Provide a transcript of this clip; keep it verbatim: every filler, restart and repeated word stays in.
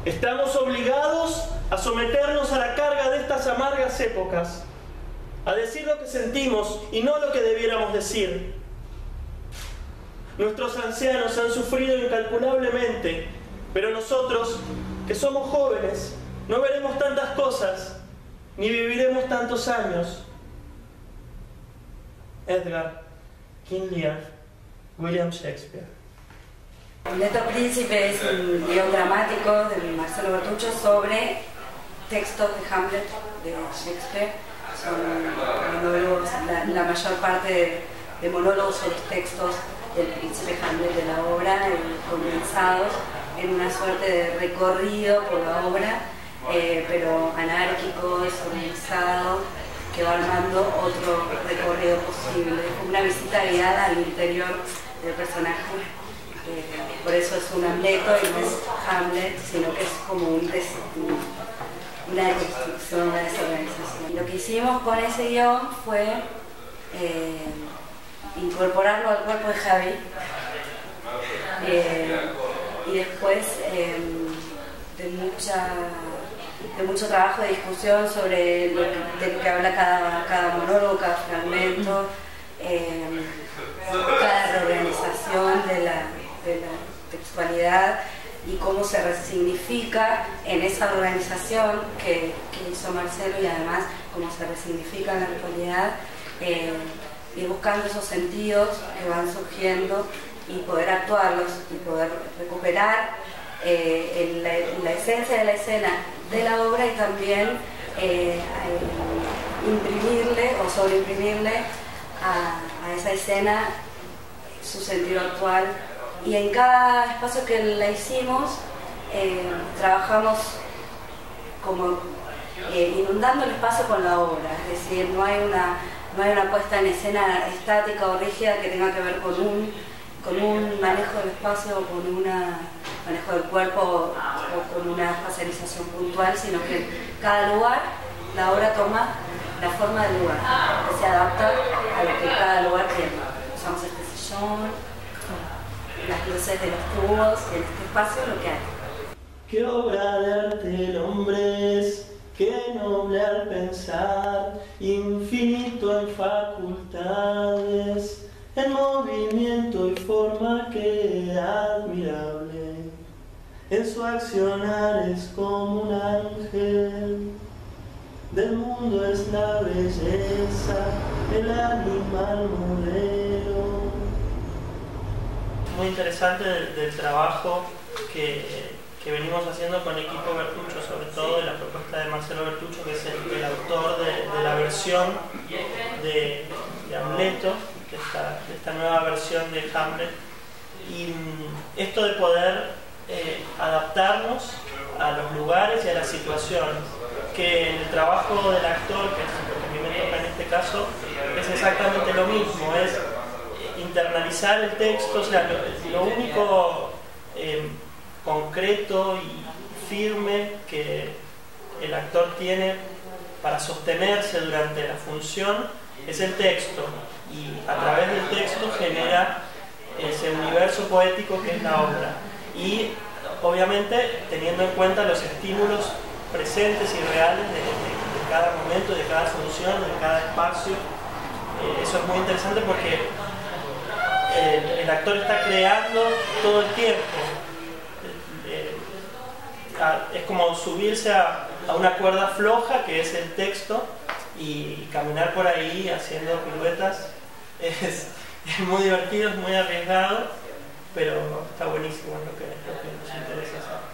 Estamos obligados a someternos a la carga de estas amargas épocas, a decir lo que sentimos y no lo que debiéramos decir. Nuestros ancianos han sufrido incalculablemente, pero nosotros, que somos jóvenes, no veremos tantas cosas, ni viviremos tantos años. Edgar, King Lear, William Shakespeare. Hamleto Príncipe es un guión dramático de Marcelo Bertuccio sobre textos de Hamlet de Shakespeare. Son monólogos, la, la mayor parte de, de monólogos son los textos del príncipe Hamlet de la obra, eh, condensados en una suerte de recorrido por la obra, eh, pero anárquico, desorganizado, que va armando otro recorrido posible, como una visita guiada al interior del personaje. Eh, por eso es un Hamleto y no es Hamlet, sino que es como un des, una deconstrucción, una desorganización. Y lo que hicimos con ese guión fue eh, incorporarlo al cuerpo de Javi, eh, y después eh, de, mucha, de mucho trabajo de discusión sobre lo que, de lo que habla cada, cada monólogo, cada fragmento, eh, cada reorganización de la, de la textualidad y cómo se resignifica en esa organización que, que hizo Marcelo, y además cómo se resignifica en la actualidad, eh, y buscando esos sentidos que van surgiendo y poder actuarlos y poder recuperar eh, el, la, la esencia de la escena de la obra, y también eh, imprimirle o sobreimprimirle a, a esa escena su sentido actual. Y en cada espacio que la hicimos eh, trabajamos como eh, inundando el espacio con la obra, es decir, no hay una No hay una puesta en escena estática o rígida que tenga que ver con un, con un manejo del espacio o con un manejo del cuerpo o con una espacialización puntual, sino que en cada lugar la obra toma la forma del lugar, que se adapta a lo que cada lugar tiene. Usamos este sillón, las luces de los tubos, y en este espacio lo que hay. ¿Qué obra de arte el hombre es? Qué noble al pensar, infinito en facultades, en movimiento y forma que admirable. En su accionar es como un ángel, del mundo es la belleza, el animal modelo. Muy interesante del, del trabajo que... que venimos haciendo con el equipo Bertuccio, sobre todo de la propuesta de Marcelo Bertuccio, que es el, el autor de, de la versión de, de Hamleto, de esta, de esta nueva versión de Hamlet. Y esto de poder eh, adaptarnos a los lugares y a las situaciones, que en el trabajo del actor, que es lo que a mí me toca en este caso, es exactamente lo mismo, es internalizar el texto. O sea, lo, lo único eh, concreto y firme que el actor tiene para sostenerse durante la función es el texto, y a través del texto genera ese universo poético que es la obra, y obviamente teniendo en cuenta los estímulos presentes y reales de, de, de cada momento, de cada función, de cada espacio. Eh, eso es muy interesante porque el, el actor está creando todo el tiempo. Es como subirse a, a una cuerda floja que es el texto, y caminar por ahí haciendo piruetas es, es muy divertido, es muy arriesgado, pero está buenísimo lo que, lo que nos interesa hacer.